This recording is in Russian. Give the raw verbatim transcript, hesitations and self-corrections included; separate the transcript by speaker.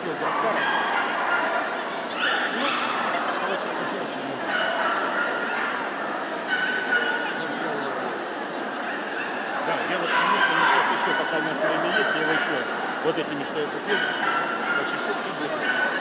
Speaker 1: купил Драктаров. Ну, сказать, что купил, да, я вот потому что мы сейчас еще, пока у нас время есть, я его еще вот этими, что я купил, почешу всю.